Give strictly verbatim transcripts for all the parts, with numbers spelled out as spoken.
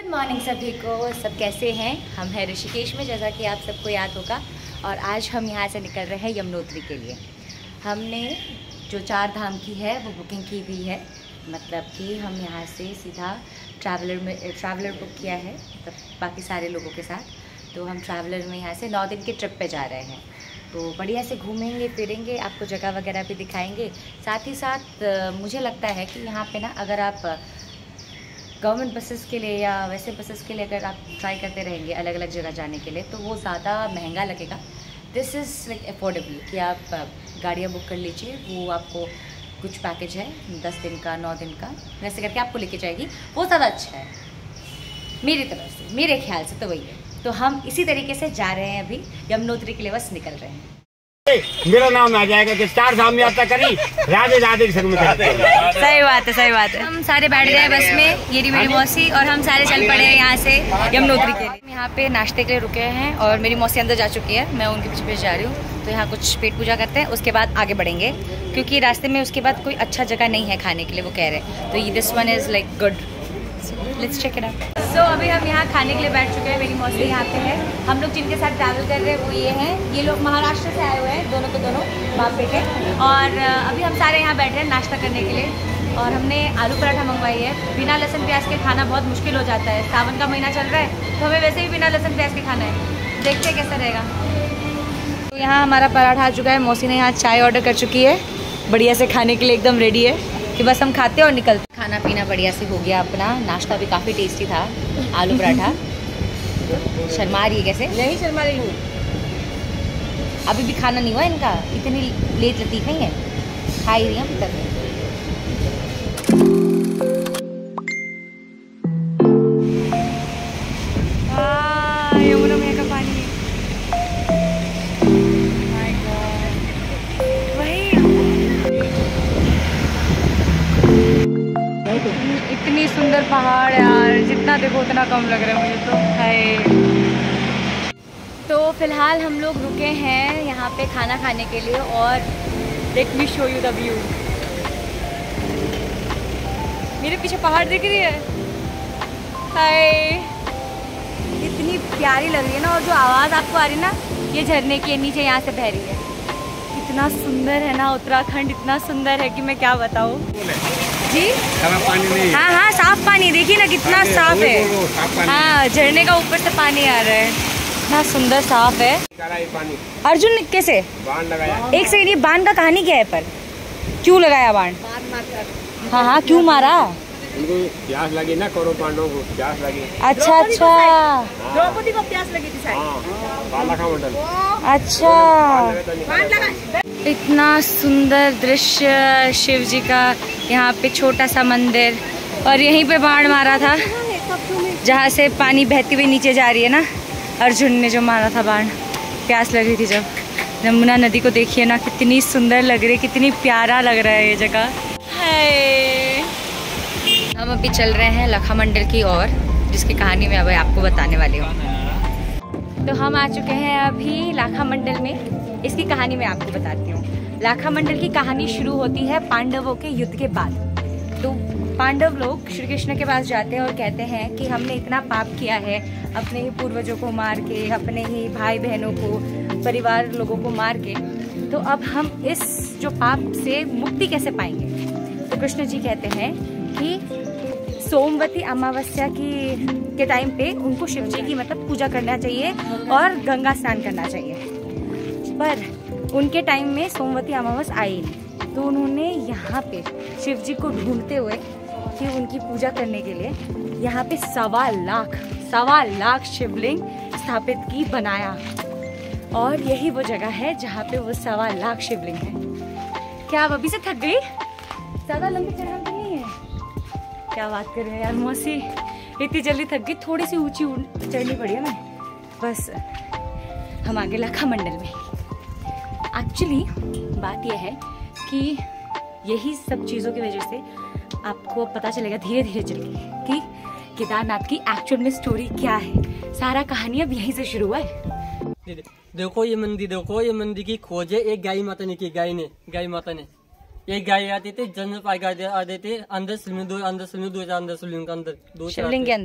Good morning सभी को। सब कैसे हैं? हम हैं ऋषिकेश में, जैसा कि आप सबको याद होगा। और आज हम यहाँ से निकल रहे हैं यमुनोत्री के लिए। हमने जो चार धाम की है वो बुकिंग की हुई है, मतलब कि हम यहाँ से सीधा ट्रैवलर में ट्रैवलर बुक किया है, मतलब बाकी सारे लोगों के साथ। तो हम ट्रैवलर में यहाँ से नौ दिन की ट्रिप पे जा रहे हैं। तो बढ़िया से घूमेंगे फिरेंगे, आपको जगह वगैरह भी दिखाएंगे। साथ ही साथ मुझे लगता है कि यहाँ पे ना, अगर आप गवर्नमेंट बसेस के लिए या वैसे बसेस के लिए अगर आप ट्राई करते रहेंगे अलग अलग जगह जाने के लिए, तो वो ज़्यादा महंगा लगेगा। दिस इज़ लाइक अफोर्डेबल कि आप गाड़ियाँ बुक कर लीजिए। वो आपको कुछ पैकेज है दस दिन का, नौ दिन का, वैसे करके आपको लेके जाएगी। वो ज़्यादा अच्छा है मेरी तरफ से, मेरे ख्याल से तो वही है। तो हम इसी तरीके से जा रहे हैं, अभी यमुनोत्री के लिए बस निकल रहे हैं। मेरा नाम आ जाएगा कि चार धाम यात्रा करी, राधे राधे के संग में। सही बात है, सही बात है। हम सारे बैठ गए बस में, ये रही मेरी मौसी, और हम सारे चल पड़े हैं यहाँ से यमुनोत्री के लिए। यहाँ पे नाश्ते के लिए रुके हैं और मेरी मौसी अंदर जा चुकी है, मैं उनके पीछे पीछे जा रही हूँ। तो यहाँ कुछ पेट पूजा करते हैं, उसके बाद आगे बढ़ेंगे, क्योंकि रास्ते में उसके बाद कोई अच्छा जगह नहीं है खाने के लिए, वो कह रहे हैं। तो ये this one is like good, let's check it out. So अभी हम यहाँ खाने के लिए बैठ चुके हैं। मेरी मौसी यहाँ पे है। हम लोग जिनके साथ ट्रैवल कर रहे हैं वो ये हैं, ये लोग महाराष्ट्र से आए हुए हैं, दोनों के दोनों बाप बेटे। और अभी हम सारे यहाँ बैठे हैं नाश्ता करने के लिए। और हमने आलू पराठा मंगवाई है। बिना लहसुन प्याज के खाना बहुत मुश्किल हो जाता है, सावन का महीना चल रहा है, तो हमें वैसे भी बिना लहसुन प्याज के खाना है। देखते हैं कैसा रहेगा। तो यहाँ हमारा पराठा आ चुका है। मौसी ने यहाँ चाय ऑर्डर कर चुकी है, बढ़िया से खाने के लिए एकदम रेडी है कि बस हम खाते और निकलते। खाना पीना बढ़िया से हो गया अपना। नाश्ता भी काफ़ी टेस्टी था, आलू पराठा। शर्मा रही है कैसे? नहीं शर्मा रही हूँ, अभी भी खाना नहीं हुआ इनका, इतनी लेट लतीफ़ ही है, खा ही रही हैं अभी तक। यमुना मैया का पानी, माय गॉड, वही इतनी सुंदर पहाड़ यार, जितना देखो उतना कम लग रहा है मुझे तो है। तो फिलहाल हम लोग रुके हैं यहाँ पे खाना खाने के लिए, और let me show you the view. मेरे पीछे पहाड़ दिख रही है, हाय, इतनी प्यारी लग रही है ना। और जो आवाज़ आपको आ रही है ना, ये झरने की नीचे यहाँ से बह रही है। इतना सुंदर है ना उत्तराखंड, इतना सुंदर है कि मैं क्या बताऊँ जी। पानी नहीं, हाँ हाँ साफ पानी, देखिए ना कितना साफ है। हाँ, झरने का ऊपर से पानी आ रहा है, इतना सुंदर साफ है। पानी अर्जुन कैसे बाण लगाया? एक सेकंड, ये बाण का कहानी क्या है? पर क्यों लगाया बाण? हाँ हाँ क्यों मारा? उनको प्यास लगी ना, कौरव पांडवों को प्यास लगी। अच्छा अच्छा, द्रौपदी को प्यास लगी थी मंडल। अच्छा, इतना सुंदर दृश्य शिव जी का, यहाँ पे छोटा सा मंदिर, और यहीं पे बाण मारा था जहाँ से पानी बहती हुई नीचे जा रही है ना। अर्जुन ने जो मारा था बाण, प्यास लग रही थी जब। यमुना नदी को देखिए ना, कितनी सुंदर लग रही है, कितनी प्यारा लग रहा है ये जगह। हाय, हम अभी चल रहे हैं लाखा मंडल की ओर, जिसकी कहानी मैं अभी आपको बताने वाली हूँ। तो हम आ चुके हैं अभी लाखा मंडल में। इसकी कहानी मैं आपको बताती हूँ। लाखा मंडल की कहानी शुरू होती है पांडवों के युद्ध के बाद। तो पांडव लोग श्री कृष्ण के पास जाते हैं और कहते हैं कि हमने इतना पाप किया है, अपने ही पूर्वजों को मार के, अपने ही भाई बहनों को, परिवार लोगों को मार के, तो अब हम इस जो पाप से मुक्ति कैसे पाएंगे? तो कृष्ण जी कहते हैं कि सोमवती अमावस्या की के टाइम पे उनको शिव जी की मतलब पूजा करना चाहिए और गंगा स्नान करना चाहिए। पर उनके टाइम में सोमवती अमावस्या आई नहीं, तो उन्होंने यहाँ पे शिव जी को ढूंढते हुए कि उनकी पूजा करने के लिए यहाँ पे सवा लाख सवा लाख शिवलिंग स्थापित की, बनाया। और यही वो जगह है जहाँ पे वो सवा लाख शिवलिंग है। क्या आप अभी से थक गई? ज़्यादा लंबी चढ़ाई तो नहीं है। क्या बात कर रहे हैं यार मौसी, इतनी जल्दी थक गई, थोड़ी सी ऊंची चढ़नी पड़ी है मैं। बस हम आगे लाखा मंडल में। एक्चुअली बात यह है कि यही सब चीज़ों की वजह से आपको पता चलेगा धीरे धीरे चल के कि केदारनाथ की एक्चुअल में स्टोरी क्या है। सारा कहानी अब यहीं से शुरू हुआ है। देखो ये मंदिर, देखो ये मंदिर की खोज है एक गाय माता ने की, गाय ने गाय माता ने एक गाय आती थी, जन्म पाई आ देते अंदर शिवलिंग, दो अंदर शिवलिंग, दो चार अंदर शिवलिंग के अंदर, दो शिवलिंग के अंदर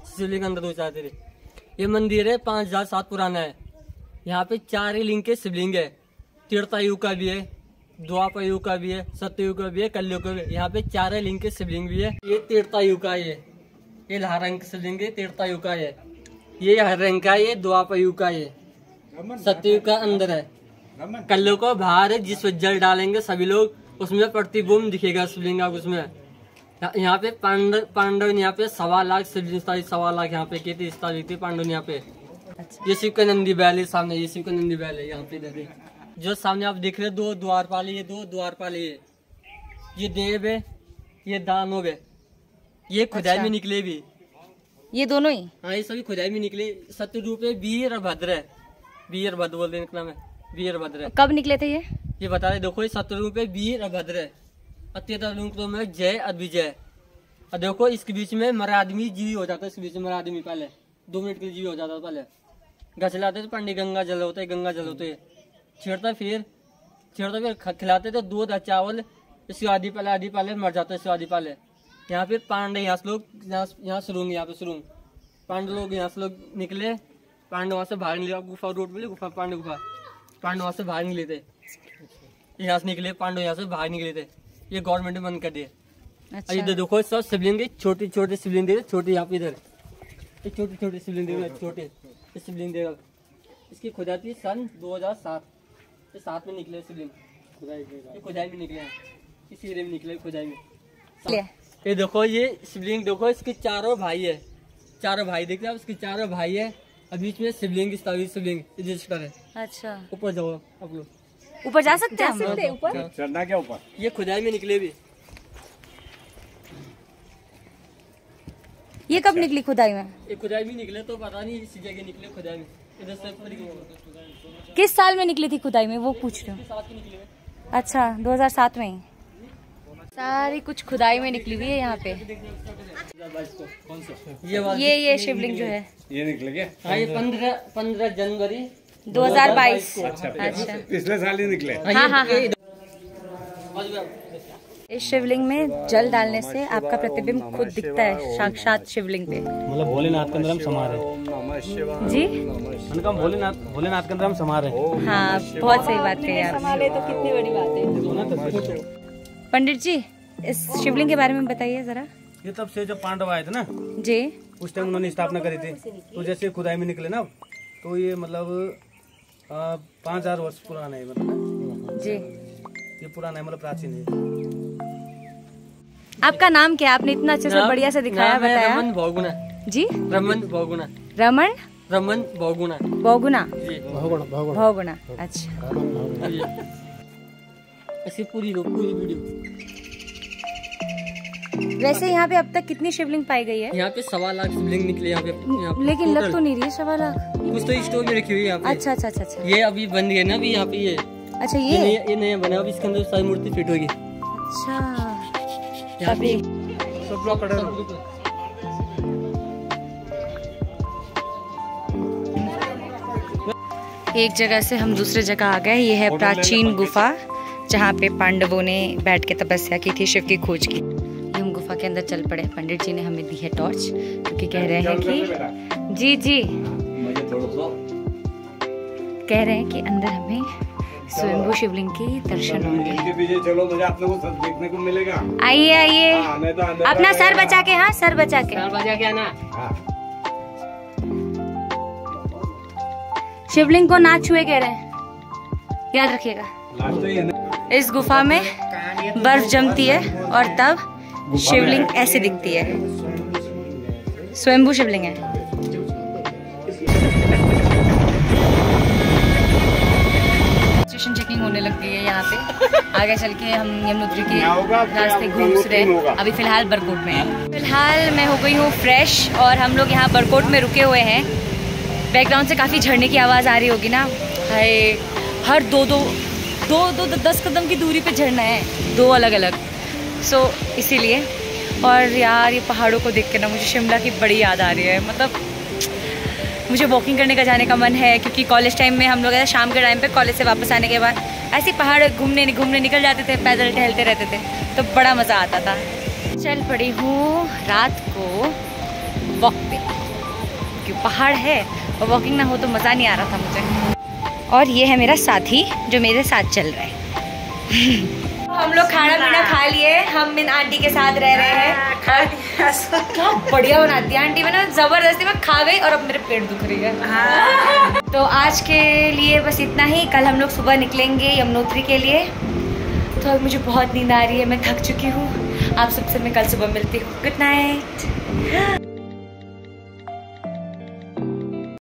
शिवलिंग अंदर दो चार तेरे। ये मंदिर है पाँच हजार सात पुराना है। यहाँ पे चार ही लिंग के शिवलिंग है। त्रेतायुग का भी है, द्वापर युग का भी है, सत्ययुग का भी है, कलयुग का भी है। यहाँ पे चार ही लिंग के शिवलिंग भी है। ये त्रेतायुग का है, ये लाल रंग का शिवलिंग है, त्रेतायुग का है। ये हरे रंग का है, ये द्वापर युग का है, सत्ययुग का अंदर है। कलयुग का बाहर है, जिस जल डालेंगे सभी लोग उसमें प्रतिबिंब दिखेगा शिवलिंग का उसमें। यहाँ पे पांडव पांडव यहाँ पे सवा लाख शिवलिंग, सवा लाख यहाँ पे कहते स्थापित पांडव यहाँ पे। अच्छा। ये शिव का नंदी बैल है सामने, ये शिव का नंदी बैल है यहाँ पे इधर जो सामने आप देख रहे हैं। दो द्वारपाल, ये दो द्वारपाल, ये ये देव है, ये दानव है। ये खुदाई अच्छा। में निकले भी ये दोनों ही। हाँ, ये सभी खुदाई में निकले। सत्य रूप है वीर और भद्र है, वीर भद्र बोलते हैं नाम है, वीर भद्र है। कब निकले थे ये ये बता रहे। देखो ये सत्य रूप है वीर और भद्र है, अत्यंत में जय और विजय। और देखो इसके बीच में मरा आदमी जीवी हो जाता है। इसके बीच में मरा आदमी पहले दो मिनट के लिए जीवी हो जाता है। पहले गचलाते थे पंडित, गंगा जल होता है, गंगा जल होते छेड़ता, फिर छेड़ता फिर खिलाते थे दूध और चावल। इसके आदि पहले आदि पहले मर जाता है। इसके आदि पहले यहाँ फिर पांडे यहाँ से लोग यहाँ सुरुंग, यहाँ पे सुरुंग पांडे लोग यहाँ से लोग निकले। पांडे वहाँ से बाहर निकले, गुफा रोड मिले, गुफा पांडे गुफा पांडे वहाँ से बाहर निकले थे। यहाँ से निकले पांडव, यहाँ से बाहर निकले थे। ये गवर्नमेंट ने बंद कर दिया। अच्छा। इधर देखो सब शिवलिंग छोटे छोटे शिवलिंग दे, छोटे यहाँ पे इधर छोटे छोटे शिवलिंग दे, छोटे शिवलिंग देगा। इसकी खुदाई थी सन दो हजार सात ये सात में निकले शिवलिंग, खुदाई खुदाई में निकले, इस एरिया में निकले खुदाई में। ये देखो ये शिवलिंग देखो, इसके चारों भाई है, चारों भाई देखते हैं इसके चारों भाई है। और बीच में शिवलिंग शिवलिंग रजिस्टर है। अच्छा, ऊपर जाओ आप लोग, ऊपर जा सकते हैं ऊपर चढ़ना क्या ऊपर। ये खुदाई में निकले भी। ये कब निकली खुदाई में? ये खुदाई में निकले तो पता नहीं, इसी जगह निकले खुदाई में। इधर से किस साल में निकली थी खुदाई में वो पूछ रहे हो? अच्छा, दो हजार सात में ही सारी कुछ खुदाई में निकली हुई है यहाँ पे। ये ये ये शिवलिंग जो है ये निकले क्या? हाँ, ये पंद्रह पंद्रह जनवरी दो हजार बाईस। अच्छा, पिछले साल ही निकले। हाँ हाँ हाँ। इस शिवलिंग में जल डालने से आपका प्रतिबिंब खुद दिखता है साक्षात शिवलिंग पे। मतलब भोलेनाथ के अंदर हम समा रहे जी, उनका भोलेनाथ भोलेनाथ के अंदर हम समा रहे। हाँ, बहुत सही बात कही आप। हमारे तो कितनी बड़ी बात है। पंडित जी, इस शिवलिंग के बारे में बताइए जरा। ये तब से जब पांडव आए थे ना जी, उस टाइम उन्होंने स्थापना करी थी। तो जैसे खुदाई में निकले ना, तो ये मतलब पाँच हजार वर्ष पुराना है, मतलब जी ये पुराना है, मतलब प्राचीन है। आपका नाम क्या? आपने इतना अच्छे से बढ़िया से दिखाया, बताया। रमन भोगुना जी, रमन भोगुना, रमन रमन भोगुना भोगुना जी, भोगुना। अच्छा, ऐसी पूरी पूरी वीडियो। वैसे यहाँ पे अब तक कितनी शिवलिंग पाई गई है? यहाँ पे सवा लाख शिवलिंग निकले यहाँ पे, यहाँ पे लेकिन लग तो नहीं रही है सवा लाख। कुछ तो स्टोर में रखी हुई है यहाँ पे। अच्छा अच्छा अच्छा अच्छा। ये अभी बन गया ना अभी यहाँ पे। ये अच्छा, ये ये, ये नया बना, अभी इसके अंदर सारी मूर्ति फिट होगी। अच्छा, यहाँ पे सब लोग खड़े एक जगह से हम दूसरे जगह आ गए। ये है प्राचीन गुफा जहाँ पे पांडवों ने बैठ के तपस्या की थी, शिव की खोज की। ये हम गुफा के अंदर चल पड़े। पंडित जी ने हमें दी है टॉर्च, क्योंकि कह रहे हैं कि जी जी कह रहे हैं कि अंदर हमें स्वयंभू शिवलिंग के दर्शन होंगे। पीछे चलो, मुझे आप लोगों को देखने को मिलेगा। आइए आइए, अपना सर बचा के, हाँ सर बचा के, सर बचा के आना। शिवलिंग को ना छुए कह रहे हैं, याद रखिएगा। इस गुफा में बर्फ जमती है और तब शिवलिंग ऐसे दिखती है। स्वयंभू शिवलिंग है। स्टेशन चेकिंग होने लग गई है यहाँ पे। आगे चल के हम यमुनोत्री के रास्ते घूम रहे। अभी फिलहाल बरकोट में है। फिलहाल मैं हो गई हूँ फ्रेश और हम लोग यहाँ बरकोट में रुके हुए हैं। बैकग्राउंड से काफ़ी झरने की आवाज़ आ रही होगी ना। हाय, हर दो दो दो दो, दो दस कदम की दूरी पे झरना है, दो अलग अलग। सो so, इसीलिए। और यार ये पहाड़ों को देख के ना मुझे शिमला की बड़ी याद आ रही है। मतलब मुझे वॉकिंग करने का जाने का मन है, क्योंकि कॉलेज टाइम में हम लोग ऐसे शाम के टाइम पे कॉलेज से वापस आने के बाद ऐसे पहाड़ घूमने घूमने निकल जाते थे, पैदल टहलते रहते थे, तो बड़ा मज़ा आता था। चल पड़ी हूँ रात को वॉक पे, क्योंकि पहाड़ है और वॉकिंग ना हो तो मज़ा नहीं आ रहा था मुझे। और ये है मेरा साथी जो मेरे साथ चल रहा है। हम लोग खाना पीना खा लिए, हम इन आंटी के साथ रह रहे हैं। क्या बढ़िया बनाती है आंटी, मैंने जबरदस्ती में खा गई और अब मेरे पेट दुख रही है। तो आज के लिए बस इतना ही। कल हम लोग सुबह निकलेंगे यमुनोत्री के लिए। तो अब मुझे बहुत नींद आ रही है, मैं थक चुकी हूँ। आप सबसे मैं कल सुबह मिलती हूँ। Good night.